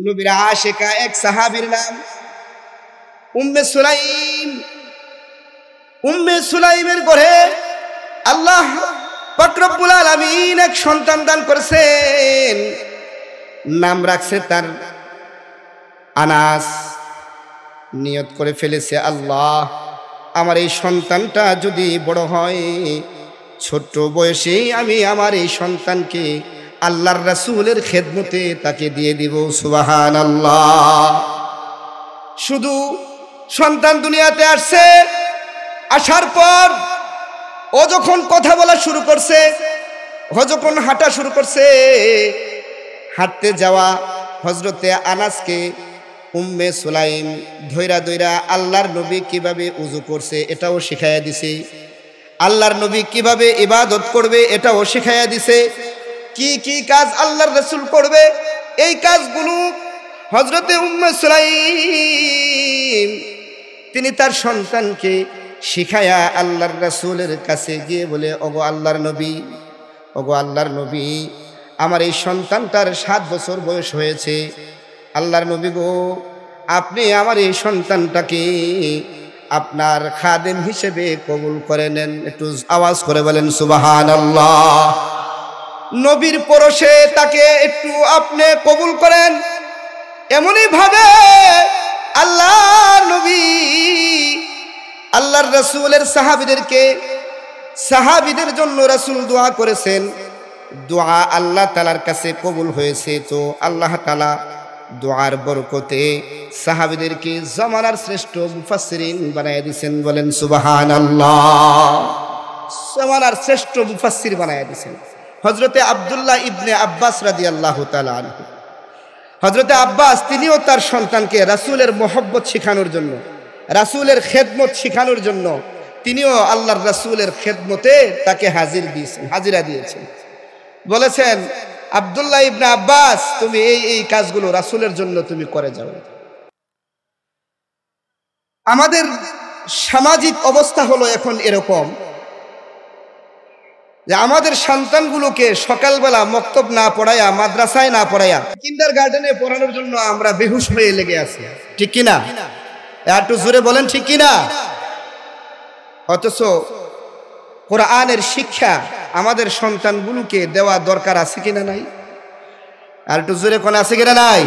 নবীর আশিকা এক সাহাবীর নাম উম্মে সুলাইম। উম্মে সুলাইমের ঘরে আল্লাহ পাক রব্বুল আলামিন এক সন্তান দান করেছেন, নাম রাখছে তার আনাস। নিয়ত করে ফেলেছে, আল্লাহ আমার এই সন্তানটা যদি বড় হয়, ছোট্ট বয়সে আমি আমার এই সন্তানকে আল্লাহর রাসূলের খেদমতে তাকে দিয়ে দিব। সুবহানাল্লাহ। শুধু সন্তান দুনিয়াতে আসছে, আসার পর ও যখন কথা বলা শুরু করছে, ও যখন হাঁটা শুরু করছে, হাঁটতে যাওয়া হযরতে আনাসকে উম্মে সুলাইম ধৈরা ধৈরা আল্লাহর নবী কিভাবে উযু করছে এটাও শিখাইয়া দিছে, আল্লাহর নবী কিভাবে ইবাদত করবে এটাও শিখাইয়া দিছে, কি কি কাজ আল্লাহর রাসূল করবে এই কাজগুলো হযরতে উম্মে সুলাইম তিনি তার সন্তানকে শিখায়া আল্লাহর রাসূলের কাছে গিয়ে বলে, ওগো আল্লাহর নবী, ওগো আল্লাহর নবী, আমার এই সন্তানটার 7 বছর বয়স হয়েছে, আল্লাহর নবী গো, আপনি আমার এই সন্তানটাকে আপনার খাদেম হিসেবে কবুল করে নেন। একটু আওয়াজ করে বলেন সুবহানাল্লাহ। নবীর পরশে তাকে একটু আপনি কবুল করেন। এমনই ভাবে আল্লাহর নবী আল্লাহর রাসূলের সাহাবীদের জন্য রাসূল দোয়া করেছেন, দোয়া আল্লাহ তাআলার কাছে কবুল হয়েছে। তো আল্লাহ তাআলা দোয়ার বরকতে সাহাবীদেরকে জামানার শ্রেষ্ঠ মুফাসসিরিন বানায় দিয়েছেন। বলেন সুবহানাল্লাহ। জামানার শ্রেষ্ঠ মুফাসসির বানায় দিয়েছেন হযরতে আব্দুল্লাহ ইবনে আব্বাস রাদিয়াল্লাহু তাআলা আনহু। হযরতে আব্বাস তিনিও তার সন্তানকে রাসূলের মহব্বত শেখানোর জন্য, রাসূলের খেদমত শেখানোর জন্য তিনিও আল্লাহর রাসূলের খেদমতে তাকে হাজিরা দিয়েছেন। বলেছেন, আব্দুল্লাহ ইবনে আব্বাস, তুমি এই কাজগুলো রাসূলের জন্য তুমি করে যাও। আমাদের সামাজিক অবস্থা হলো এখন এরকম যে আমাদের সন্তানগুলোকে সকালবেলা মক্তব না পড়ায়া, মাদ্রাসায় না পড়ায়া, কিন্ডারগার্টেনে পড়ানোর জন্য আমরা বেহুশ হয়ে লেগে আছি, ঠিক কিনা? একটু জোরে বলেন ঠিক কিনা? অথচ কোরআনের শিক্ষা আমাদের সন্তানগুলোকে দেওয়া দরকার আছে কিনা নাই? আর একটু জোরে কোন আছে কিনা নাই?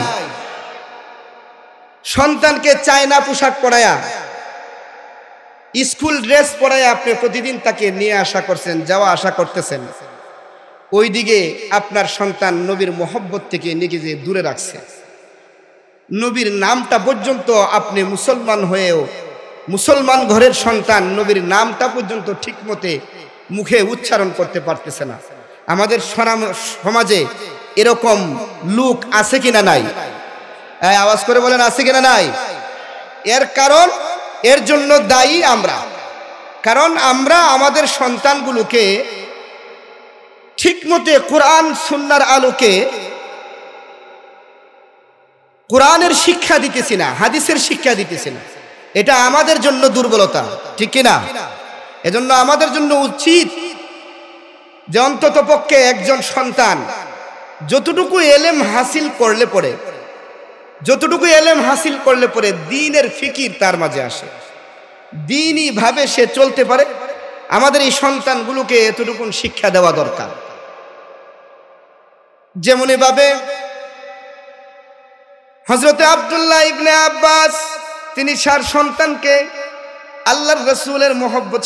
সন্তানকে চায়না পোশাক পরায়া, স্কুল ড্রেস পরায়া আপনি প্রতিদিন তাকে নিয়ে আসা করছেন, যাওয়া আসা করতেছেন, ওইদিকে আপনার সন্তান নবীর মহব্বত থেকে নিজেকে দূরে রাখছে। নবীর নামটা পর্যন্ত আপনি মুসলমান হয়েও, মুসলমান ঘরের সন্তান নবীর নামটা পর্যন্ত ঠিকমতে মুখে উচ্চারণ করতে পারতেছে না। আমাদের সমাজে এরকম লোক আছে কিনা নাই? আওয়াজ করে বলেন আছে কিনা নাই? এর কারণ, এর জন্য দায়ী আমরা। কারণ আমরা আমাদের সন্তানগুলোকে ঠিকমতে কোরআন সুন্নাহর আলোকে কোরআনের শিক্ষা দিতেছি না, হাদিসের শিক্ষা দিতেছি না। এটা আমাদের জন্য দুর্বলতা, ঠিক কিনা? এজন্য আমাদের জন্য উচিত যে অন্তত পক্ষে একজন সন্তান যতটুকু এলেম হাসিল করলে পরে দ্বীনের ফিকির তার মাঝে আসে, দ্বীনি ভাবে সে চলতে পারে, আমাদের এই সন্তানগুলোকে এতটুকু শিক্ষা দেওয়া দরকার। যেমনি ভাবে হযরতে আব্দুল্লাহ ইবনে আব্বাস তিনি তার সন্তানকে আল্লাহর রাসূলের মহব্বত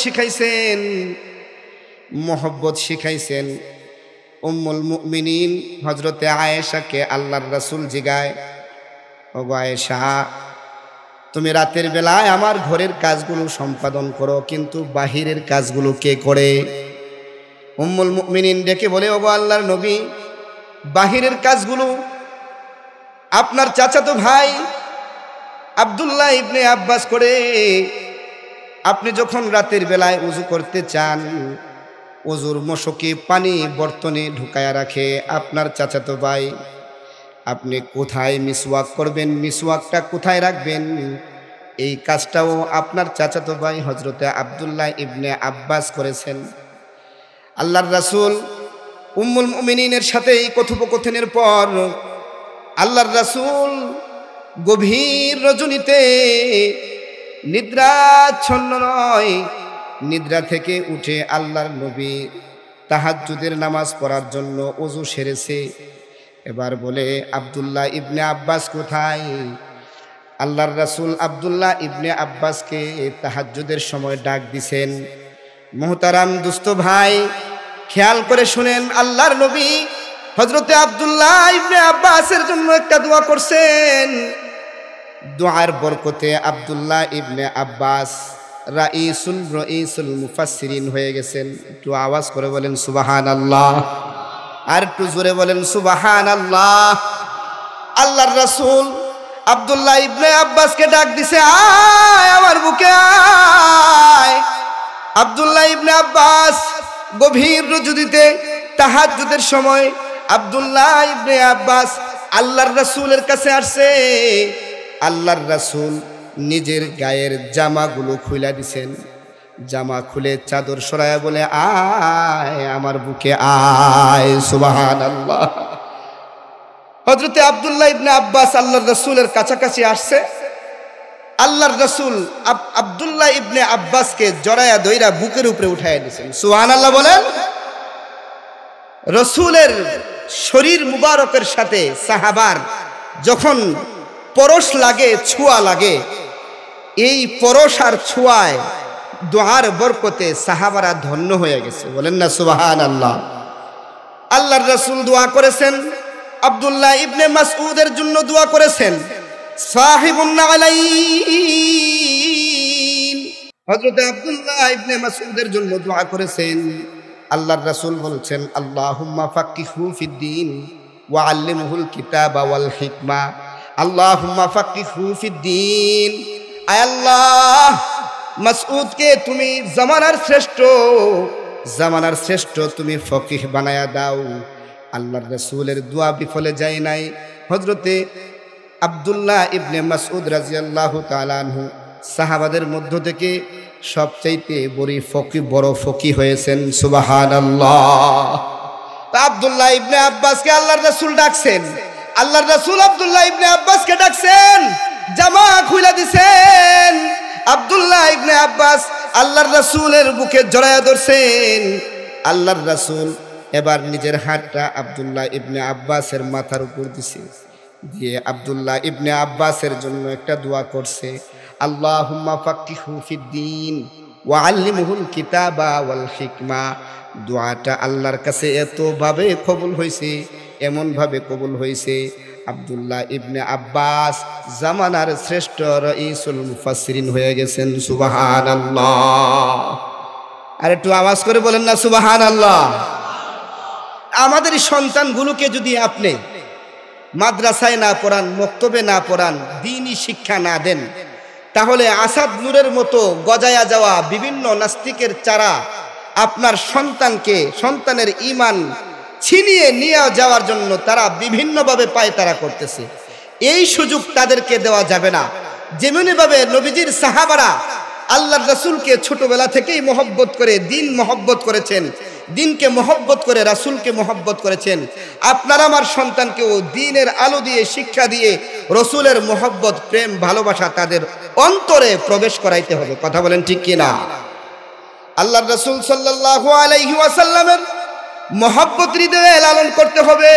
শিখাইছেন। উম্মুল মুমিনিন হযরতে আয়েশাকে আল্লাহর রাসূল জিগায়, ওগো আয়েশা, তুমি রাতের বেলায় আমার ঘরের কাজগুলো সম্পাদন করো, কিন্তু বাহিরের কাজগুলো কে করে? উম্মুল মুমিনিন ডেকে বলে, ওগো আল্লাহর নবী, বাহিরের কাজগুলো আপনার চাচাতো ভাই আব্দুল্লাহ ইবনে আব্বাস করে। আপনি যখন রাতের বেলায় উযু করতে চান, ওযুর মশকে পানি বর্তনে ঢুকায়া রাখে আপনার চাচাতো ভাই। আপনি কোথায় মিসওয়াক করবেন, মিসওয়াকটা কোথায় রাখবেন, এই কাজটাও আপনার চাচাতো ভাই হযরতে আব্দুল্লাহ ইবনে আব্বাস করেছেন। আল্লাহর রাসূল উম্মুল মুমিনিনের সাথে এই কথোপকথনের পর আল্লাহর রাসূল গভীর রজনীতে নিদ্রাচ্ছন্ন নয়, নিদ্রা থেকে উঠে আল্লাহর নবী তাহাজ্জুদের নামাজ পড়ার জন্য ওযু সেরেছে। এবার বলে, আব্দুল্লাহ ইবনে আব্বাস কোথায়? আল্লাহর রাসূল আব্দুল্লাহ ইবনে আব্বাসকে তাহাজ্জুদের সময় ডাক দিছেন। মুহতারাম দুস্থ ভাই, খেয়াল করে শুনেন, আল্লাহর নবী হযরতে আব্দুল্লাহ ইবনে আব্বাসের জন্য একটা দোয়া করছেন। দোয়ার বরকতে আব্দুল্লাহ ইবনে আব্বাস রাইসুল মুফাসসিরিন হয়ে গেছেন। একটু আওয়াজ করে বলেন সুবহানাল্লাহ, আর একটু জোরে বলেন সুবহানাল্লাহ। আল্লাহর রাসূল আব্দুল্লাহ ইবনে আব্বাসকে ডাক দিছে, আয় আমার বুকে আয়। আব্দুল্লাহ ইবনে আব্বাস গভীর রজনীতে তাহাজ্জুদের সময় আব্দুল্লাহ ইবনে আব্বাস আল্লাহর রাসূলের কাছে আসছে। আল্লাহর রাসূল নিজের গায়ের জামাগুলো খুলে দিছেন। জামা খুলে চাদর সরায়া বলে, আয় আমার বুকে আয়। সুবহানাল্লাহ। হযরতে আব্দুল্লাহ ইবনে আব্বাস আল্লাহর রাসূলের কাছাকাছি আসছে। আল্লাহর রাসূল আব্দুল্লাহ ইবনে আব্বাসকে জড়ায়া দইরা বুকের উপরে উঠাইয়া দিয়েছেন। সুবহানাল্লাহ বলেন। রাসূলের শরীর মুবারকের সাথে সাহাবার যখন পরশ লাগে, ছোঁয়া লাগে, এই পরশ আর ছোঁয়ায় দোয়ার বরকতে সাহাবারা ধন্য হয়ে গেছে। বলেন না সুবহানাল্লাহ। আল্লাহর রাসূল দোয়া করেছেন, আব্দুল্লাহ ইবনে মাসউদের জন্য দোয়া করেছেন। সাহিবুন নালাইন হযরত আব্দুল্লাহ ইবনে মাসউদের জন্য দোয়া করেছেন। আল্লাহর রাসূল বলছেন, আল্লাহুম্মা ফাক্কিহু ফিদ্দীন ওয়া আল্লিমহুল কিতাবা ওয়াল হিকমা। আল্লাহুম্মা ফাক্কিহু ফিদ্দীন। আয় আল্লাহ, মাসউদকে তুমি জামানার শ্রেষ্ঠ তুমি ফকিহ বানায়া দাও। আল্লাহর রাসূলের দোয়া বিফলে যায় নাই। হযরতে আব্দুল্লাহ ইবনে মাসউদ রাদিয়াল্লাহু তাআলা আনহু সাহাবাদের মধ্য থেকে সবচাইতে বড় ফকিহ হয়েছেন। সুবহানাল্লাহ। আব্দুল্লাহ ইবনে আব্বাসকে আল্লাহর রাসূল ডাকছেন। আল্লাহর রাসূল আব্দুল্লাহ ইবনে আব্বাসকে ডাকছেন, জামা খুলে দিছেন। আব্দুল্লাহ ইবনে আব্বাস আল্লাহর রাসূলের বুকে জড়ায়া ধরছেন। আল্লাহর রাসূল এবার নিজের হাতটা আব্দুল্লাহ ইবনে আব্বাসের মাথার উপর দিছে, দিয়ে আব্দুল্লাহ ইবনে আব্বাসের জন্য একটা দোয়া করছে, আল্লাহুম্মা ফাক্কিহু ফিদ্দীন ওয়া আল্লিমহুল কিতাবা ওয়াল হিকমা। দোয়াটা আল্লাহর কাছে এতভাবে কবুল হয়েছে, এমনভাবে কবুল হয়েছে, আব্দুল্লাহ ইবনে আব্বাস জামানার শ্রেষ্ঠ রাইসুল মুফাসসিরিন হয়ে গেছেন। সুবহানাল্লাহ। আর একটু আওয়াজ করে বলেন না সুবহানাল্লাহ। আমাদের সন্তানগুলোকে যদি আপনি মাদ্রাসায় না পড়ান, মক্তবে না পড়ান, দ্বীনি শিক্ষা না দেন, তাহলে আসাদ নূরের মতো গজায়া যাওয়া বিভিন্ন নাস্তিকের চারা আপনার সন্তানের ঈমান ছিনিয়ে নিয়ে যাওয়ার জন্য তারা বিভিন্নভাবে পায়তারা করতেছে। এই সুযোগ তাদেরকে দেওয়া যাবে না। যেমনিভাবে নবীজির সাহাবারা আল্লাহর রাসূলকে ছোটবেলা থেকেই মহব্বত করে দ্বীন মহব্বত করেছেন, দ্বীনকে মহব্বত করে রাসূলকে মহব্বত করেছেন, আপনার আমার সন্তানকেও দ্বীনের আলো দিয়ে, শিক্ষা দিয়ে রাসূলের মহব্বত, প্রেম, ভালোবাসা তাদের অন্তরে প্রবেশ করাইতে হবে। কথা বলেন ঠিক কিনা? আল্লাহর রাসূল সাল্লাল্লাহু আলাইহি ওয়াসাল্লামের মহব্বত হৃদয়ে লালন করতে হবে।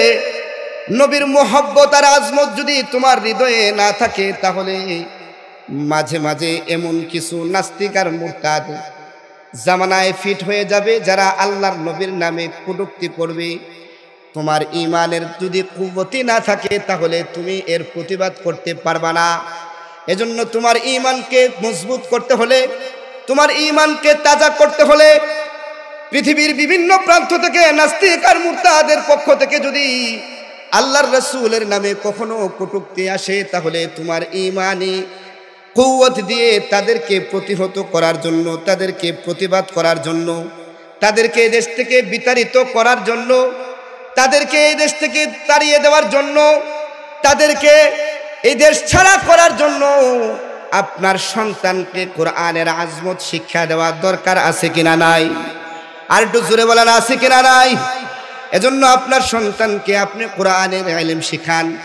নবীর মহব্বত আর আজমত যদি তোমার হৃদয়ে না থাকে, তাহলে মাঝে মাঝে এমন কিছু নাস্তিক আর মুরতাদ জামানায় ফিট হয়ে যাবে, যারা আল্লাহর নবীর নামে কটূক্তি করবে। তোমার ঈমানের যদি কুওয়াত না থাকে, তাহলে তুমি এর প্রতিবাদ করতে পারবা না। এজন্য তোমার ঈমানকে মজবুত করতে হলে, তোমার ঈমানকে তাজা করতে হলে, পৃথিবীর বিভিন্ন প্রান্ত থেকে নাস্তিক আর মুরতাদের পক্ষ থেকে যদি আল্লাহর রাসূলের নামে কখনো কটূক্তি আসে, তাহলে তোমার ঈমানি কুওয়াত দিয়ে তাদেরকে প্রতিহত করার জন্য, তাদেরকে প্রতিবাদ করার জন্য, তাদেরকে এই দেশ থেকে বিতাড়িত করার জন্য, তাদেরকে এই দেশ থেকে তাড়িয়ে দেওয়ার জন্য, তাদেরকে এই দেশ ছাড়া করার জন্য আপনার সন্তানকে কোরআনের আজমত শিক্ষা দেওয়া দরকার আছে কিনা নাই? আর একটু জোরে বলেন আছে কিনা নাই? এজন্য আপনার সন্তানকে আপনি কোরআনের ইলম শিখান।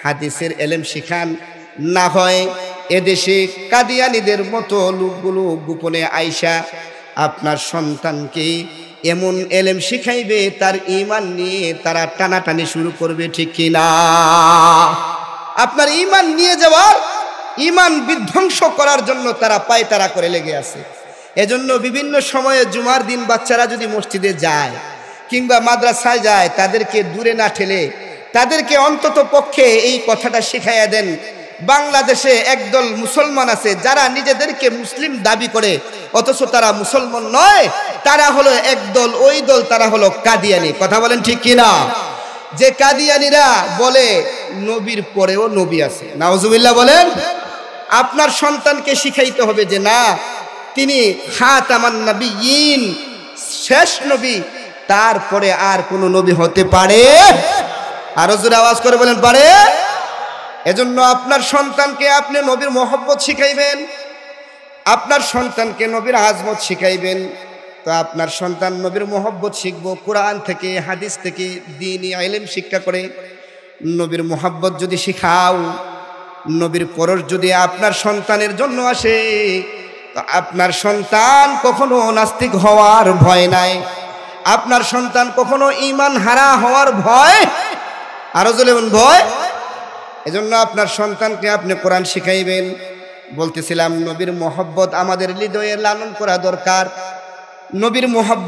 হাদিসের এলেম শিখান, না হয় এদেশে কাদিয়ানীদের মতো লোকগুলো গোপনে আইসা আপনার সন্তানকে এমন এলেম শিখাইবে তার ঈমান নিয়ে তারা টানাটানি শুরু করবে, ঠিক কিনা? আপনার ঈমান নিয়ে যাওয়ার, ঈমান বিধ্বংস করার জন্য তারা পায়তারা করে লেগে আছে। এজন্য বিভিন্ন সময়ে জুমার দিন বাচ্চারা যদি মসজিদে যায় কিংবা মাদ্রাসায় যায়, তাদেরকে দূরে না ঠেলে তাদেরকে অন্তত পক্ষে এই কথাটা শিখাইয়া দেন। বাংলাদেশে একদল মুসলমান আছে যারা নিজেদেরকে মুসলিম দাবি করে, অথচ তারা মুসলমান নয়, তারা হলো একদল, ওই দল তারা হলো কাদিয়ানি। কথা বলেন ঠিক কিনা? যে কাদিয়ানিরা বলে নবীর পরেও নবী আছে, নাউজুবিল্লাহ বলেন। আপনার সন্তানকে শিখাইতে হবে যে না, তিনি খাতামান নবিয়্যিন, শেষ নবী, তারপরে আর কোনো নবী হতে পারে? আরো জোরে আওয়াজ করে বলেন পারে? এজন্য আপনার সন্তানকে আপনি নবীর মহব্বত শিখাইবেন, আপনার সন্তানকে নবীর আজমত শিখাইবেন। তো আপনার সন্তান নবীর মহব্বত শিখবো কোরআন থেকে, হাদিস থেকে, দ্বীনি ইলম শিক্ষা করে। নবীর মহব্বত যদি শিখাও, নবীর পরশ যদি আপনার সন্তানের জন্য আসে, তো আপনার সন্তান কখনো নাস্তিক হওয়ার ভয় নাই, আপনার সন্তান কখনো ঈমান হারা হওয়ার ভয়, আরো জোরে ভয়। এজন্য আপনার সন্তানকে আপনি কোরআন শিখাইবেন। বলতেছিলাম নবীর মহব্বত আমাদের হৃদয়ে লালন করা দরকার। নবীর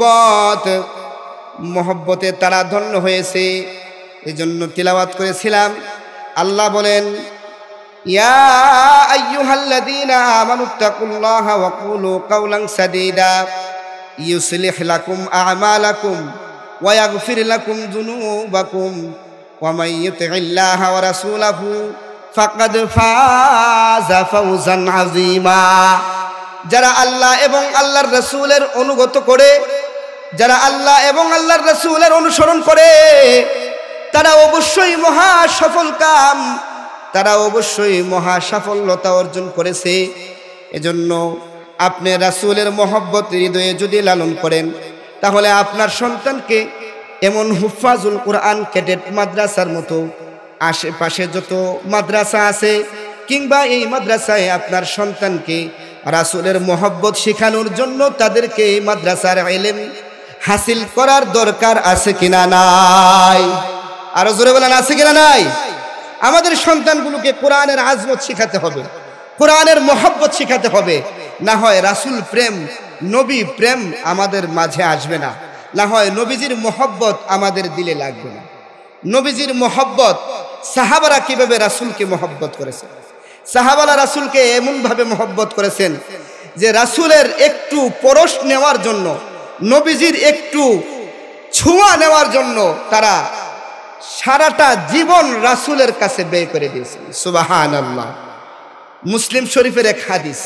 মহব্বতে তারা ধন্য হয়েছে। এজন্য তিলাওয়াত করেছিলাম, আল্লাহ বলেন, ইয়া আইয়ুহাল্লাযীনা আমানুত্তাকুল্লাহা ওয়া কুলু কাওলান সাদীদা ইউসলিহ লাকুম আ'মালাকুম ওয়া ইয়াগফির লাকুম যুনুবাকুম ওয়া মান ইউতি'ইল্লাহা ওয়া রাসূলাহু ফাকাদ ফাযা ফাওজান আযীমা। যারা আল্লাহ এবং আল্লাহর রাসূলের অনুগত করে, যারা আল্লাহ এবং আল্লাহর রাসূলের অনুসরণ করে, তারা অবশ্যই মহা সফল কাম, তারা অবশ্যই মহা সাফল্যতা অর্জন করেছে। এজন্য আপনি রাসূলের মহব্বত হৃদয়ে যদি লালন করেন, তাহলে আপনার সন্তানকে এমন হুফাজুল কোরআন ক্যাডেট মাদ্রাসার মতো আশেপাশে যত মাদ্রাসা আছে, কিংবা এই মাদ্রাসায় আপনার সন্তানকে রাসূলের মহব্বত শেখানোর জন্য তাদেরকে এই মাদ্রাসার ইলম হাসিল করার দরকার আছে কিনা নাই? আরো জোরে বলেন, আছে কিনা নাই? আমাদের সন্তানগুলোকে কোরআনের আজমত শিখাতে হবে, কোরআনের মহব্বত শিখাতে হবে। না হয় রাসূল প্রেম, নবী প্রেম আমাদের মাঝে আসবে না, না হয় নবীজির মহব্বত আমাদের দিলে লাগবে না। নবীজির মহব্বত, সাহাবারা কিভাবে রাসূলকে মহব্বত করেছেন, সাহাবারা রাসূলকে এমনভাবে মহব্বত করেছেন যে রাসূলের একটু পরশ নেওয়ার জন্য, নবীজির একটু ছোঁয়া নেওয়ার জন্য তারা সারাটা জীবন রাসূলের কাছে ব্যয় করে দিয়েছেন। সুবহানাল্লাহ। মুসলিম শরীফের এক হাদিস,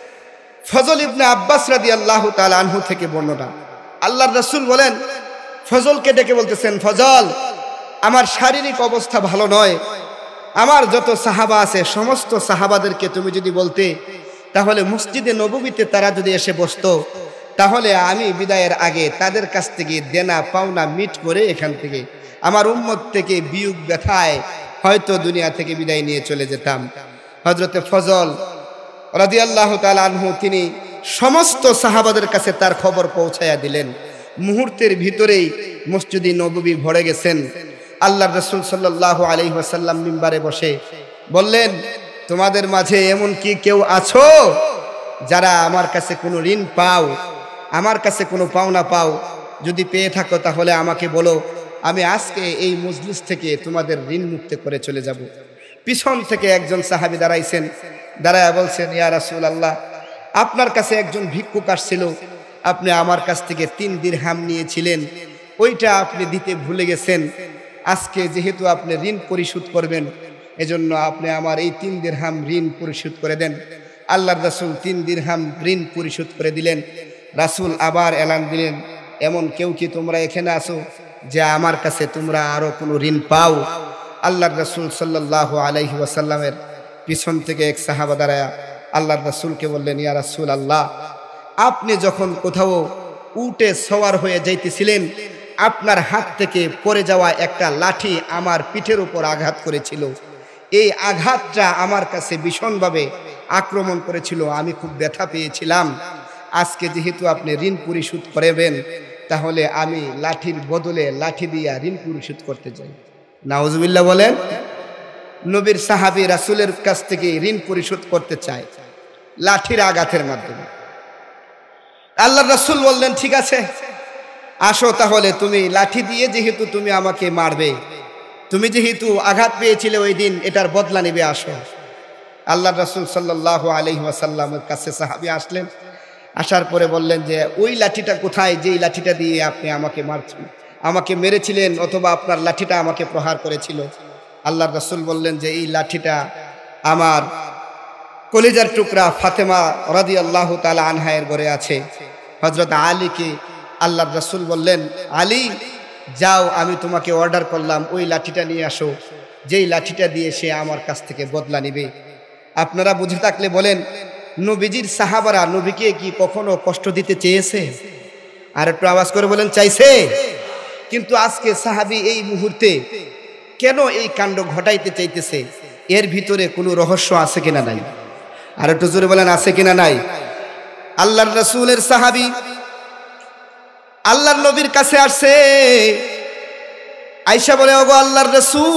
ফজল ইবনে আব্বাস রাদিয়াল্লাহু তাআলা আনহু থেকে বর্ণনা। আল্লাহর রাসূল বলেন, ফজলকে ডেকে বলতেছেন, ফজল, আমার শারীরিক অবস্থা ভালো নয়, আমার যত সাহাবা আছে সমস্ত সাহাবাদেরকে তুমি যদি বলতে, তাহলে মসজিদে নববীতে তারা যদি এসে বসতো, তাহলে আমি বিদায়ের আগে তাদের কাছ থেকে দেনা পাওনা মিট করে এখান থেকে আমার উম্মত থেকে বিয়োগ ব্যথায় হয়তো দুনিয়া থেকে বিদায় নিয়ে চলে যেতাম। হযরতে ফজল রাদিয়াল্লাহু তাআলা আনহু তিনি সমস্ত সাহাবাদের কাছে তার খবর পৌঁছায়া দিলেন। মুহূর্তের ভিতরেই মসজিদে নববী ভরে গেছেন। আল্লাহর রাসূল সাল্লাল্লাহু আলাইহি ওয়াসাল্লাম মিম্বারে বসে বললেন, তোমাদের মাঝে এমন কি কেউ আছো যারা আমার কাছে কোনো ঋণ পাও, আমার কাছে কোনো পাওনা পাও? যদি পেয়ে থাকো তাহলে আমাকে বলো, আমি আজকে এই মজলিস থেকে তোমাদের ঋণ মুক্ত করে চলে যাব। পিছন থেকে একজন সাহাবী দাঁড়াইছেন, দাঁড়ায়া বলছেন, ইয়া রাসূলুল্লাহ, আপনার কাছে একজন ভিক্ষুক আসছিল, আপনি আমার কাছ থেকে 3 দিরহাম নিয়েছিলেন, ওইটা আপনি দিতে ভুলে গেছেন। আজকে যেহেতু আপনি ঋণ পরিশোধ করবেন, এজন্য আপনি আমার এই 3 দিরহাম ঋণ পরিশোধ করে দেন। আল্লাহর রাসূল 3 দিরহাম ঋণ পরিশোধ করে দিলেন। রাসূল আবার এলান দিলেন, এমন কেউ কি তোমরা এখানে আসো যে আমার কাছে তোমরা আরো কোনো ঋণ পাও? আল্লাহর রাসূল সাল্লাল্লাহু আলাইহি ওয়াসাল্লামের পিছন থেকে এক সাহাবা দাঁড়ায়া আল্লাহর রাসূলকে বললেন, ইয়া রাসূলুল্লাহ, আপনি যখন কোথাও উটে সওয়ার হয়ে যাইতেছিলেন, আপনার হাত থেকে পড়ে যাওয়া একটা লাঠি আমার পিঠের উপর আঘাত করেছিল। এই আঘাতটা আমার কাছে ভীষণভাবে আক্রমণ করেছিল, আমি খুব ব্যথা পেয়েছিলাম। আজকে যেহেতু আপনি ঋণ পরিশোধ করবেন, তাহলে আমি লাঠির বদলে লাঠি দিয়া ঋণ পরিশোধ করতে চাই। নাউজুবিল্লাহ বলেন। নবীর সাহাবী রাসূলের কাছ থেকে ঋণ পরিশোধ করতে চায় লাঠির আঘাতের মাধ্যমে। আল্লাহর রাসূল বললেন, ঠিক আছে আসো, তাহলে তুমি লাঠি দিয়ে যেহেতু তুমি আমাকে মারবে, তুমি যেহেতু আঘাত পেয়েছিলে ওই দিন, এটার বদলা নেবে, আসো। আল্লাহর রাসূল সাল্লাল্লাহু আলাইহি ওয়াসাল্লামের কাছে সাহাবী আসলেন। আসার পরে বললেন যে ওই লাঠিটা কোথায়, যেই লাঠিটা দিয়ে আপনি আমাকে মারছেন, আমাকে মেরেছিলেন, অথবা আপনার লাঠিটা আমাকে প্রহার করেছিল। আল্লাহর রাসূল বললেন যে এই লাঠিটা আমার কলিজার টুকরা ফাতেমা রাদিয়াল্লাহু তাআলা আনহায়ের ঘরে আছে। হযরত আলীকে আল্লাহর রাসূল বললেন, আলী যাও, আমি তোমাকে অর্ডার করলাম ওই লাঠিটা নিয়ে আসো, যেই লাঠিটা দিয়ে সে আমার কাছ থেকে বদলা নেবে। আপনারা বুঝে থাকলে বলেন, নবীজির সাহাবারা নবীকে কি কখনো কষ্ট দিতে চেয়েছে? আর একটু আওয়াজ করে বলেন, চাইছে? কিন্তু আজকে সাহাবী এই মুহূর্তে কেন এই কাণ্ড ঘটাইতে চাইতেছে? এর ভিতরে কোনো রহস্য আছে কিনা নাই? আর একটু জোরে বলেন, আছে কিনা নাই? আল্লাহর রাসূলের সাহাবী আল্লাহর নবীর কাছে আসছে, আয়েশা বলে, ওগো আল্লাহর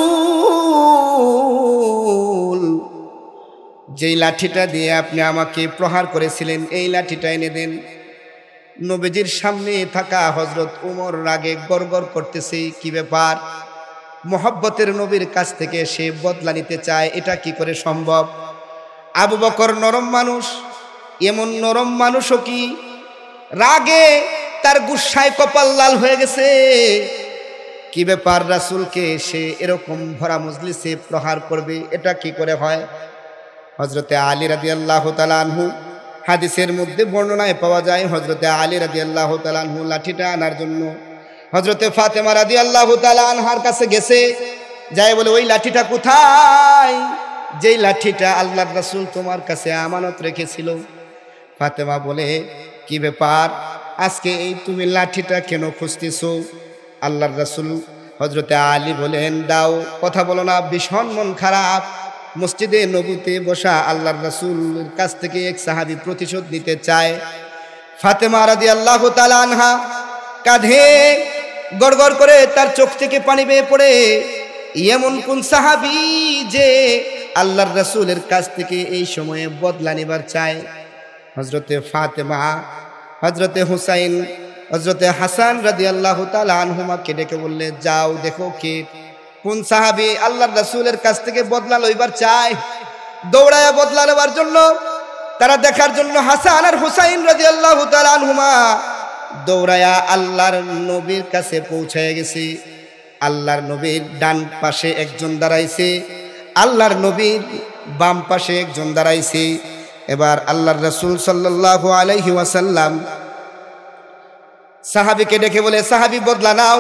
রাসূল, যেই লাঠিটা দিয়ে আপনি আমাকে প্রহার করেছিলেন এই লাঠিটা এনে দেন। নবীজির সামনে থাকা হযরত ওমর রাগে গড়গড় করতেছে, কি ব্যাপার? মোহাব্বতের নবীর কাছ থেকে সে বদলা নিতে চায়, এটা কি করে সম্ভব? আবু বকর নরম মানুষ, এমন নরম মানুষও কি রাগে তার গুসায় কপাল লাল হয়ে গেছে। কি ব্যাপার, রাসূলকে সে এরকম ভরা মজলিসে প্রহার করবে, এটা কি করে হয়? হযরতে আলী রাদিয়াল্লাহু তাআলা আনহু, হাদিসের মধ্যে বর্ণনায় পাওয়া যায়, হযরতে আলী রাদিয়াল্লাহু তাআলা আনহু লাঠিটা আনার জন্য হযরতে ফাতেমা রাদিয়াল্লাহু তাআলা আনহার কাছে গেছে। যায় বলে, ওই লাঠিটা কোথায়, যেই লাঠিটা আল্লাহর রাসূল তোমার কাছে আমানত রেখেছিল? ফাতেমা বলে, কি ব্যাপার, আজকে এই তুমি লাঠিটা কেন খুঁজতেছো? আল্লাহর রাসূল হযরতে আলী বলেন, দাও, কথা বলো না, ভীষণ মন খারাপ। মসজিদে নবুতে বসা আল্লাহর রাসূলের কাছ থেকে এক সাহাবী প্রতিশোধ নিতে চায়। ফাতেমা রাদিয়াল্লাহু তাআলা আনহা কাঁধে গড়গড় করে তার চোখ থেকে পানি বেয়ে পড়ে। এমন কোন সাহাবী যে আল্লাহর রাসূলের কাছ থেকে এই সময়ে বদলা নেবার চায়? হযরতে ফাতেমা, হযরতে হুসাইন, হযরতে হাসান রাদিয়াল্লাহু তাআলা আনহুমাকে ডেকে বললে, যাও দেখো কে, কোন সাহাবী আল্লাহর রাসূলের কাছ থেকে বদলা লইবার চায়। দৌড়ায়া বদলা নেবার জন্য, তারা দেখার জন্য হাসান আর হুসাইন রাদিয়াল্লাহু তাআলা আনহুমা দৌড়ায়া আল্লাহর নবীর কাছে পৌঁছায় গেছে। আল্লাহর নবীর ডান পাশে একজন দাঁড়াইছে, আল্লাহর নবীর বাম পাশে একজন দাঁড়াইছে। এবার আল্লাহর রাসূল সাল্লাল্লাহু আলাইহি ওয়াসাল্লাম সাহাবীকে ডেকে বলে, সাহাবী বদলা নাও।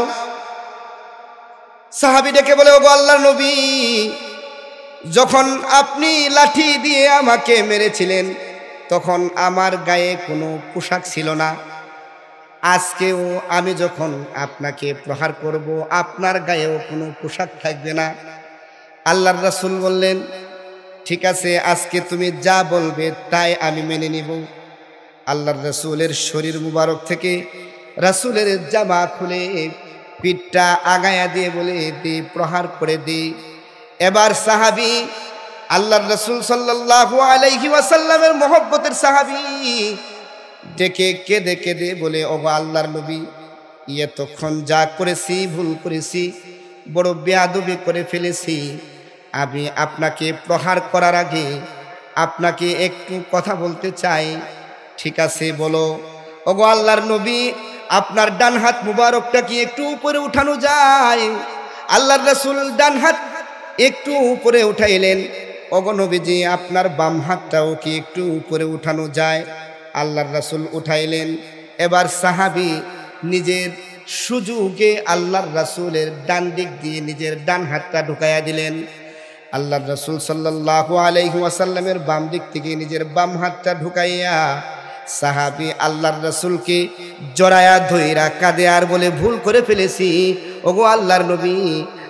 সাহাবী ডেকে বলে, ওগো আল্লাহর নবী, যখন আপনি লাঠি দিয়ে আমাকে মেরেছিলেন তখন আমার গায়ে কোনো পোশাক ছিল না। আজকেও আমি যখন আপনাকে প্রহার করব আপনার গায়েও কোনো পোশাক থাকবে না। আল্লাহর রাসূল বললেন, ঠিক আছে, আজকে তুমি যা বলবে তাই আমি মেনে নিব। আল্লাহর রাসূলের শরীর মুবারক থেকে রাসূলের জামা খুলে পিঠটা আগায়া দিয়ে বলে, দে, প্রহার করে দে। এবার সাহাবী, আল্লাহর রাসূল সাল্লাল্লাহু আলাইহি ওয়াসাল্লামের মহব্বতের সাহাবী, ডেকে কেঁদে কেঁদে বলে, ওগো আল্লাহর নবী, এতক্ষণ যা করেছি ভুল করেছি, বড় বেয়াদবি করে ফেলেছি। আমি আপনাকে প্রহার করার আগে আপনাকে একটু কথা বলতে চাই। ঠিক আছে, বলো। ওগো আল্লাহর নবী, আপনার ডান হাত মুবারকটা কি একটু উপরে উঠানো যায়? আল্লাহর রাসূল ডান হাত একটু উপরে উঠাইলেন। ওগো নবীজি, আপনার বাম হাতটাও কি একটু উপরে উঠানো যায়? আল্লাহর রাসূল উঠাইলেন। এবার সাহাবী নিজের সুযোগে আল্লাহর রাসূলের ডান দিক দিয়ে নিজের ডান হাতটা ঢুকাইয়া দিলেন। আল্লাহর রাসূল সাল্লাল্লাহু আলাইহি ওয়াসাল্লামের বাম দিক থেকে নিজের বাম হাতটা ঢুকাইয়া সাহাবী আল্লাহর রাসূলকে জড়ায়া ধইরা কাঁদে আর বলে, ভুল করে ফেলেছি, ওগো আল্লাহর নবী,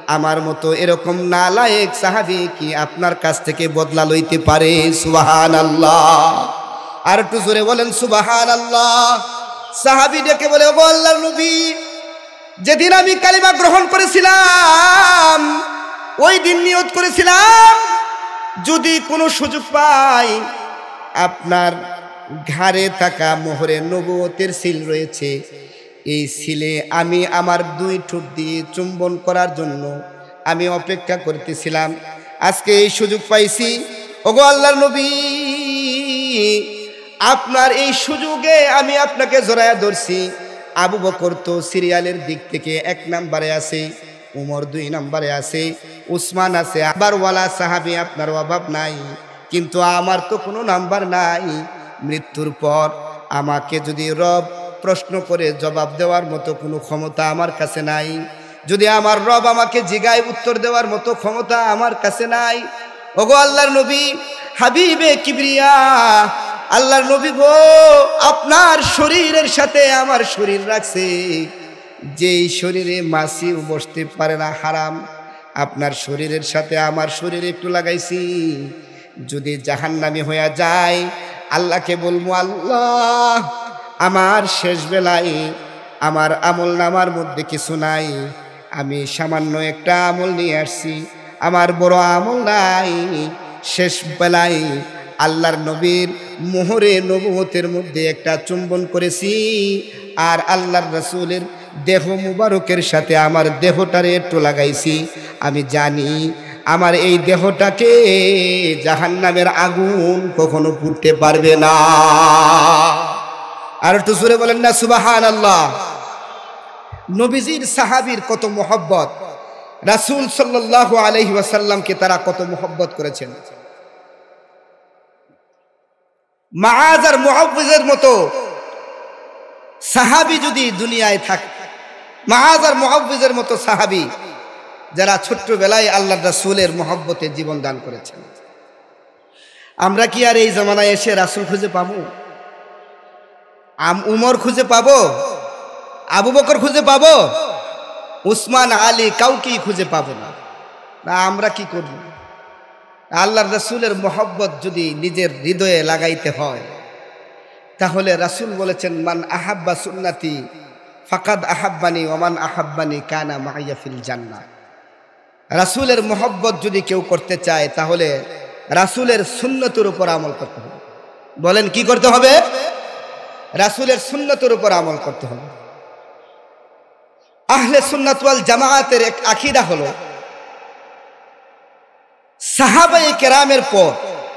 আমার মতো এরকম নালায়েক সাহাবী কি আপনার কাছ থেকে বদলা লইতে পারে? সুবহানাল্লাহ। আর একটু জোরে বলেন সুবহানাল্লাহ। সাহাবী ডেকে বলে, ও আল্লাহর নবী, যেদিন আমি কালিমা গ্রহণ করেছিলাম ওই দিন নিয়ত করেছিলাম যদি কোনো সুযোগ পাই, আপনার ঘাড়ে থাকা মোহরে নবুয়তের সিল রয়েছে, এই সিলে আমি আমার 2 ঠোঁট দিয়ে চুম্বন করার জন্য আমি অপেক্ষা করতেছিলাম। আজকে এই সুযোগ পাইছি। ওগো আল্লাহর নবী, আপনার এই সুযোগে আমি আপনাকে জড়ায়া ধরছি। আবু বকর তো সিরিয়ালের দিক থেকে 1 নম্বরে আছে, উমর 2 নম্বরে আছে, উসমান আছে, আবারওয়ালা সাহাবী আপনার অভাব নাই, কিন্তু আমার তো কোনো নাম্বার নাই। মৃত্যুর পর আমাকে যদি রব প্রশ্ন করে জবাব দেওয়ার মতো কোনো ক্ষমতা আমার কাছে নাই, যদি আমার রব আমাকে জিগায় উত্তর দেওয়ার মতো ক্ষমতা আমার কাছে নাই। ওগো আল্লাহর নবী, হাবিবে কিবরিয়া, আল্লাহর নবী গো, আপনার শরীরের সাথে আমার শরীর রাখছে, যেই শরীরে মাছিও বসতে পারে না, হারাম। আপনার শরীরের সাথে আমার শরীর একটু লাগাইছি, যদি জাহান্নামী হয়ে যায় আল্লাহকে বলবো, আল্লাহ আমার শেষ বেলায় আমার আমল নামার মধ্যে কিছু নাই, আমি সামান্য একটা আমল নিয়ে আসছি, আমার বড় আমল নাই। শেষ বেলায় আল্লাহর নবীর মোহরে নবুয়তের মধ্যে একটা চুম্বন করেছি, আর আল্লাহর রাসূলের দেহ মুবারকের সাথে আমার দেহটারে একটু লাগাইছি। আমি জানি আমার এই দেহটাকে জাহান্নামের আগুন কখনো পুড়তে পারবে না। আর একটু জোরে বলেন না সুবহানাল্লাহ। নবীজির সাহাবীর কত মোহব্বত, রাসূল সাল্লাল্লাহু আলাইহি ওয়াসাল্লামকে তারা কত মোহব্বত করেছেন। মুআয আর মুআওয়িজের মতো সাহাবী যদি দুনিয়ায় থাকে, মুআয আর মুআওয়িজের মতো সাহাবী যারা ছোট্টবেলায় আল্লাহর রাসূলের মোহব্বতে জীবন দান করেছেন, আমরা কি আর এই জামানায় এসে রাসূল খুঁজে পাবো? উমর খুঁজে পাবো? আবু বকর খুঁজে পাবো? উসমান, আলী, কাউকেই খুঁজে পাবো না। আমরা কি করব? আল্লাহর রাসূলের মোহব্বত যদি নিজের হৃদয়ে লাগাইতে হয়, তাহলে রাসূল বলেছেন, মান আহাব্বা সুন্নতি ফাকাদ আহাব্বানি ওয়া মান আহাব্বানি কানা মাইয়া ফিল জান্নাহ। রাসূলের মোহব্বত যদি কেউ করতে চায়, তাহলে রাসূলের সুন্নতের উপর আমল করতে হবে। বলেন কি করতে হবে? রাসূলের সুন্নতের উপর আমল করতে হবে। আহলে সুন্নাত ওয়াল জামাআতের এক আকীদা হলো, সাহাবায়ে কেরামের পর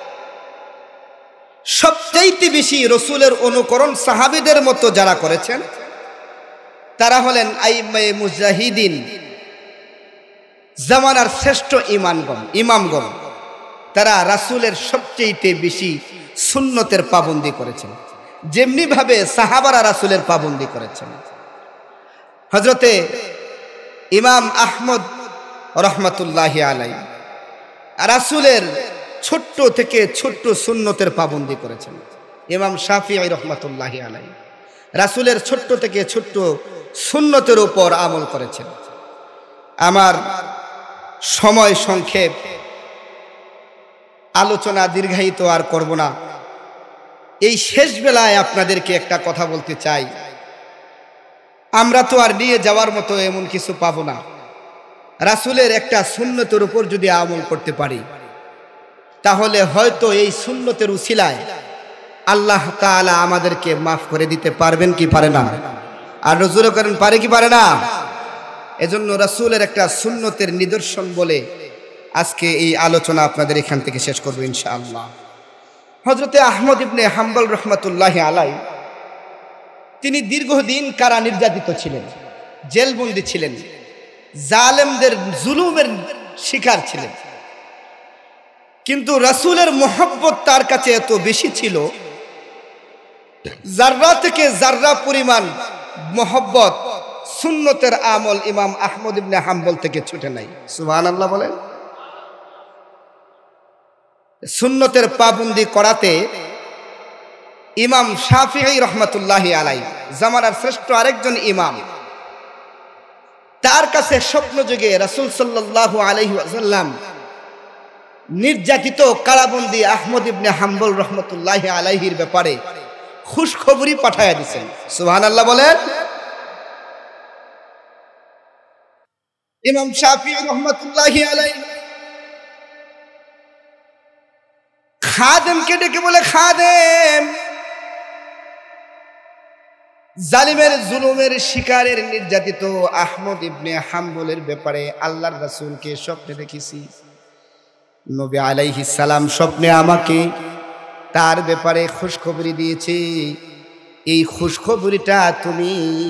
সবচাইতে বেশি রাসূলের অনুকরণ সাহাবীদের মতো যারা করেছেন তারা হলেন আইম্মায়ে মুজাহিদিন, জামানার শ্রেষ্ঠ ইমামগণ। তারা রাসূলের সবচাইতে বেশি সুন্নতের পাবন্দি করেছেন, যেমনি ভাবে সাহাবারা রাসূলের পাবন্দি করেছেন। হযরতে ইমাম আহমদ রহমাতুল্লাহি আলাইহি রাসূলের ছোট্ট থেকে ছোট্ট সুন্নতের পাবন্দি করেছেন। ইমাম শাফিঈ রহমাতুল্লাহি আলাইহি রাসূলের ছোট্ট থেকে ছোট্ট সুন্নতের উপর আমল করেছেন। আমার সময় সংক্ষেপ, আলোচনা দীর্ঘায়িত আর করব না। এই শেষ বেলায় আপনাদেরকে একটা কথা বলতে চাই, আমরা তো আর নিয়ে যাওয়ার মতো এমন কিছু পাবো না। রাসূলের একটা সুন্নতের উপর যদি আমল করতে পারি, তাহলে হয়তো এই সুন্নতের উসিলায় আল্লাহ তাআলা আমাদেরকে মাফ করে দিতে পারবেন কি পারে না? আর রজুল করেন পারে কি পারে না? এজন্য রাসূলের একটা সুন্নতের নিদর্শন বলে আজকে এই আলোচনা আপনাদের এখান থেকে শেষ করব ইনশাআল্লাহ। হযরতে আহমদ ইবনে হাম্বল রহমাতুল্লাহি আলাইহি তিনি দীর্ঘদিন কারা নির্যাতিত ছিলেন, জেলবন্দি ছিলেন, জালেমদের জুলুমের শিকার ছিলেন, কিন্তু রাসূলের মোহব্বত তার কাছে এত বেশি ছিল, যাররা থেকে যাররা পরিমাণ মোহব্বত সুন্নতের আমল ইমাম আহমদ ইবনে হাম্বল থেকে ছুটে নাই। সুবহানাল্লাহ বলেন। সুন্নতের পাবন্দি করাতে ইমাম শাফিঈ রহমাতুল্লাহি আলাইহি, জামানার শ্রেষ্ঠ আরেকজন ইমাম, তার কাছে স্বপ্ন যোগে রাসূল সাল্লাল্লাহু আলাইহি ওয়াসাল্লাম নির্যাতিত কারাবন্দী আহমদ ইবনে হাম্বল রহমতুল্লাহি আলাইহির ব্যাপারে খুশখবরি পাঠায়া দিয়েছেন। সুবহানাল্লাহ বলেন। ইমাম শাফিঈ রহমতুল্লাহি আলাইহি খাদেমকে ডেকে বলে, খাদেম, জালিমের জুলুমের শিকারের নির্যাতিত আহমদ ইবনে হাম্বলের ব্যাপারে আল্লাহর রাসূলকে স্বপ্নে দেখেছি। নবী আলাইহিস সালাম স্বপ্নে আমাকে তার ব্যাপারে খুশখবরি দিয়েছে। এই খুশখবরিটা তুমি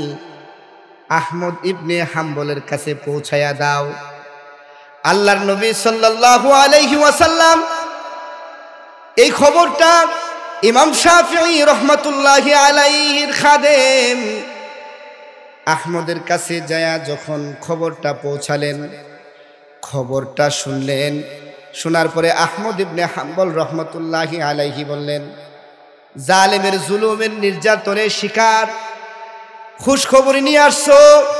আহমদ ইবনে হাম্বলের কাছে পৌঁছায়া দাও। আল্লাহর নবী সাল্লাল্লাহু আলাইহি ওয়াসাল্লাম এই খবরটা ইমাম শাফিঈ রহমতুল্লাহি আলাইহির খাদেম আহমদের কাছে যায়া যখন খবরটা পৌঁছালেন, খবরটা শুনলেন, শোনার পরে আহমদ ইবনে হাম্বল রহমতুল্লাহি আলাইহি বললেন, জালেমের জুলুমের নির্যাতনের শিকার খুশখবরি নিয়ে আসছো।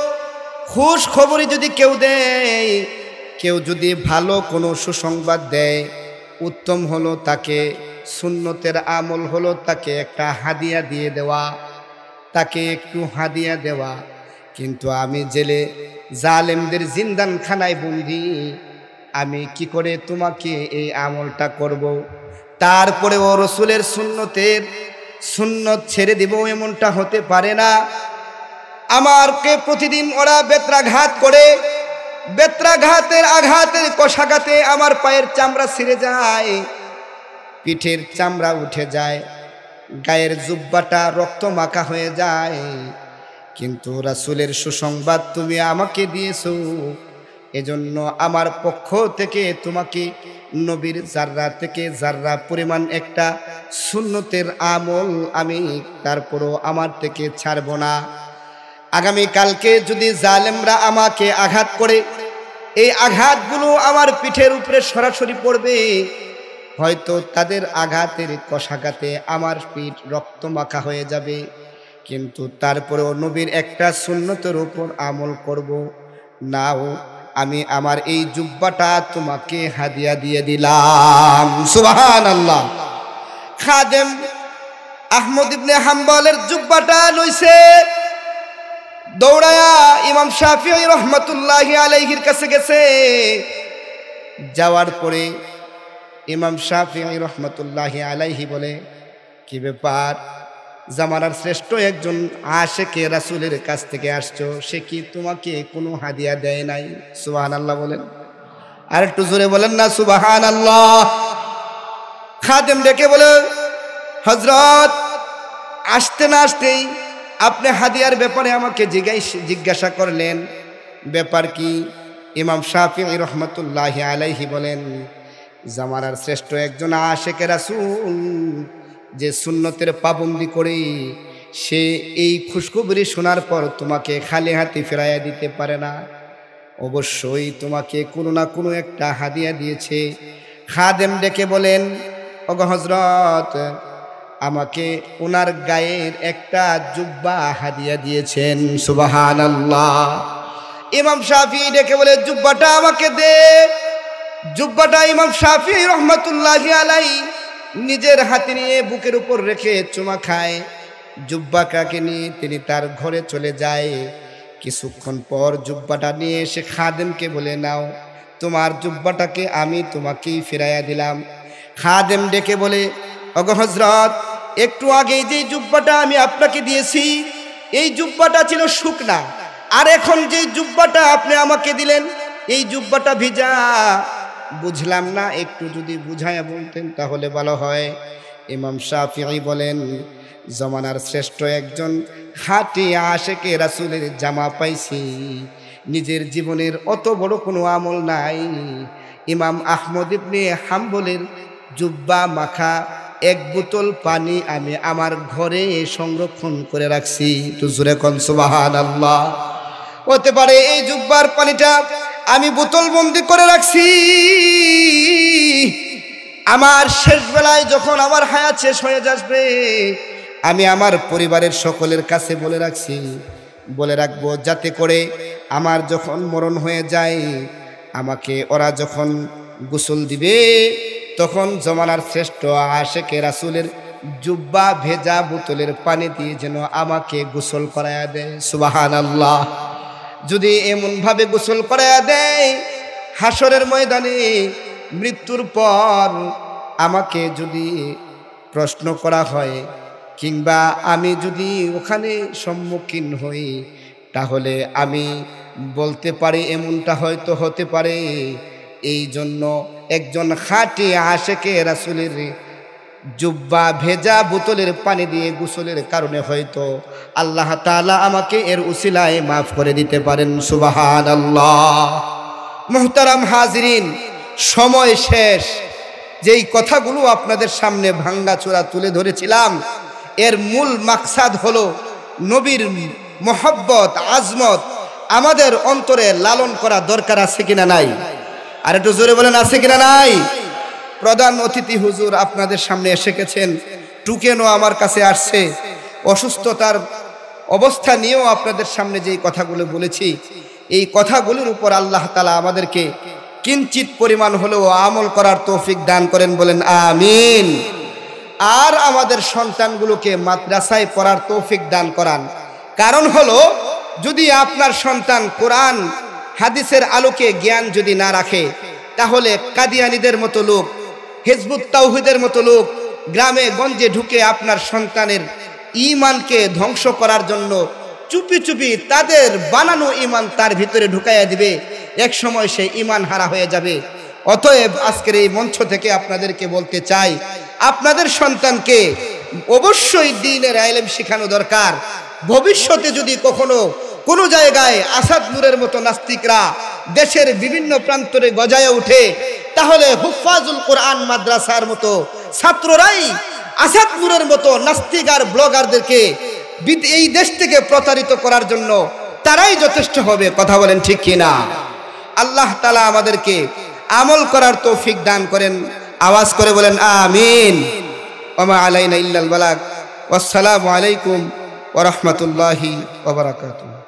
খুশখবরি যদি কেউ দেয়, কেউ যদি ভালো কোনো সুসংবাদ দেয়, উত্তম হলো তাকে সুন্নতের আমল হলো তাকে একটা হাদিয়া দিয়ে দেওয়া, তাকে একটু হাদিয়া দেওয়া। কিন্তু আমি জেলে জালেমদের জিন্দানখানায় বন্দি, আমি কি করে তোমাকে এই আমলটা করব? তারপরেও রসুলের সুন্নত ছেড়ে দিব এমনটা হতে পারে না। আমারকে প্রতিদিন ওরা বেত্রাঘাত করে, বেত্রাঘাতের আঘাতের কষাঘাতে আমার পায়ের চামড়া ছিঁড়ে যায়, পিঠের চামড়া উঠে যায়, গায়ের জুব্বাটা রক্ত মাখা হয়ে যায়। কিন্তু রাসূলের সুসংবাদ তুমি আমাকে দিয়েছো, এজন্য আমার পক্ষ থেকে তোমাকে নবীর জাররা থেকে জাররা পরিমাণ একটা সুন্নতের আমল আমি তারপরও আমার থেকে ছাড়ব না। আগামী কালকে যদি জালেমরা আমাকে আঘাত করে, এই আঘাতগুলো আমার পিঠের উপরে সরাসরি পড়বে, হয়তো তাদের আঘাতের কষাঘাতে আমার পিঠ রক্ত মাখা হয়ে যাবে, কিন্তু তারপরেও নবীর একটা সুন্নতের উপর আমল করব। নাও, আমি আমার এই জুব্বাটা তোমাকে হাদিয়া দিয়ে দিলাম। সুবহানাল্লাহ। খাদেম আহমদ ইবনে হাম্বলের জুব্বাটা লইছে, দৌড়ায়া ইমাম শাফিঈ রহমতুল্লাহি আলাইহির কাছে গেছে। যাওয়ার পরে ইমাম শাফিঈ রহমতুল্লাহি আলাইহি বলে, কি ব্যাপার, জামানার শ্রেষ্ঠ একজন আশেকে রাসূলের কাছ থেকে আসছো, সে কি তোমাকে কোনো হাদিয়া দেয় নাই? সুবহানাল্লাহ বলেন। আর একটু জোরে বলেন না সুবহানাল্লাহ। খাদেম ডেকে বলে, হযরত, আসতে না আসতেই আপনি হাদিয়ার ব্যাপারে আমাকে জিজ্ঞাসা করলেন, ব্যাপার কি? ইমাম শাফিঈ রহমতুল্লাহি আলাইহি বলেন, জামানার শ্রেষ্ঠ একজন আশেকে রাসূল যে সুন্নতের পাবন্দি করে, সে এই খুশখবরি শোনার পর তোমাকে খালি হাতে ফেরাইয়া দিতে পারে না, অবশ্যই তোমাকে কোনো না কোনো একটা হাদিয়া দিয়েছে। খাদেম ডেকে বলেন, ওগো হযরত, আমাকে ওনার গায়ের একটা জুব্বা হাদিয়া দিয়েছেন। সুবহানাল্লাহ। ইমাম শাফিঈ ডেকে বলে, জুব্বাটা আমাকে দে। জুব্বাটা ইমাম শাফিঈ রহমতুল্লাহি আলাইহি নিজের হাতে নিয়ে বুকের উপর রেখে চুমা খায়। জুব্বাটাকে নিয়ে তিনি তার ঘরে চলে যায়। কিছুক্ষণ পর জুব্বাটা নিয়ে এসে খাদেমকে বলে, নাও, তোমার জুব্বাটাকে আমি তোমাকেই ফিরাইয়া দিলাম। খাদেম ডেকে বলে, ওগো হযরত, একটু আগে যে জুব্বাটা আমি আপনাকে দিয়েছি, এই জুব্বাটা ছিল শুকনা, আর এখন যে জুব্বাটা আপনি আমাকে দিলেন, এই জুব্বাটা ভিজা। বুঝলাম না, একটু যদি বুঝাইয়া বলতেন তাহলে ভালো হয়। ইমাম শাফিঈ বলেন, জমানার শ্রেষ্ঠ একজন খাঁটি আশেকে রাসূলের জামা পাইছি, নিজের জীবনের অত বড় কোনো আমল নাই। ইমাম আহমদ ইবনে হাম্বলের জুব্বা মাখা এক বোতল পানি আমি আমার ঘরে সংরক্ষণ করে রাখছি। তো জোরে কোন সুবহানাল্লাহ। হতে পারে এই জুব্বার পানিটা আমি বোতল বন্দি করে রাখছি, আমার শেষ বেলায় যখন আমার হায়াত শেষ হয়ে যাবে, আমি আমার পরিবারের সকলের কাছে বলে রাখবো, যাতে করে আমার যখন মরণ হয়ে যায়, আমাকে ওরা যখন গোসল দিবে, তখন জমানার শ্রেষ্ঠ আশেকে রাসূলের জুব্বা ভেজা বোতলের পানি দিয়ে যেন আমাকে গোসল করায়া দেয়। সুবহানাল্লাহ। যদি এমন ভাবে গোসল করায়া দেয়, হাসরের ময়দানে মৃত্যুর পর আমাকে যদি প্রশ্ন করা হয়, কিংবা আমি যদি ওখানে সম্মুখীন হই, তাহলে আমি বলতে পারি এমনটা হয়তো হতে পারে এই জন্য একজন খাঁটি আশেকে রাসূলের জুব্বা ভেজা বোতলের পানি দিয়ে গোসলের কারণে হয়তো আল্লাহ তাআলা আমাকে এর উসিলায় মাফ করে দিতে পারেন। সুবহানাল্লাহ। মুহতারাম হাজিরিন, সময় শেষ। যেই কথাগুলো আপনাদের সামনে ভাঙ্গাচোরা তুলে ধরেছিলাম, এর মূল মাকসাদ হলো নবীর মহব্বত, আজমত আমাদের অন্তরে লালন করা দরকার আছে কিনা নাই? আর একটু জোরে বলেন, আছে কিনা নাই? প্রধান অতিথি হুজুর আপনাদের সামনে এসে গেছেন, টুকেনও আমার কাছে আসছে। অসুস্থতার অবস্থা নিয়েও আপনাদের সামনে যেই কথাগুলো বলেছি, এই কথাগুলোর উপর আল্লাহ তাআলা আমাদেরকে কিঞ্চিত পরিমাণ হলেও আমল করার তৌফিক দান করেন, বলেন আমিন। আর আমাদের সন্তানগুলোকে মাদ্রাসায় পড়ার তৌফিক দান করান। কারণ হলো, যদি আপনার সন্তান কোরআন হাদিসের আলোকে জ্ঞান যদি না রাখে, তাহলে কাদিয়ানীদের মতো লোক, হিজবুত তাওহীদের মতো লোক গ্রামে গঞ্জে ঢুকে আপনার সন্তানের ঈমানকে ধ্বংস করার জন্য চুপি চুপি তাদের বানানো ঈমান তার ভিতরে ঢুকাইয়া দিবে। এক সময় সে ঈমান হারা হয়ে যাবে। অতএব আজকের এই মঞ্চ থেকে আপনাদেরকে বলতে চাই, আপনাদের সন্তানকে অবশ্যই দ্বীনের ইলম শেখানো দরকার। ভবিষ্যতে যদি কখনো কোনো জায়গায় আসাদ নূরের মতো নাস্তিকরা দেশের বিভিন্ন প্রান্তরে গজায় ওঠে, তাহলে হুফাজুল কোরআন মাদ্রাসার মতো ছাত্ররাই আসাদ নূরের মতো নাস্তিক আর ব্লগারদেরকে এই দেশ থেকে প্রতারিত করার জন্য তারাই যথেষ্ট হবে। কথা বলেন ঠিক কিনা? আল্লাহ তাআলা আমাদেরকে আমল করার তৌফিক দান করেন। আওয়াজ করে বলেন আমিন। ওমা আলাইনা ইল্লাল বালাগ। আসসালামু আলাইকুম ওয়া রাহমাতুল্লাহি ওয়া বারাকাতুহু।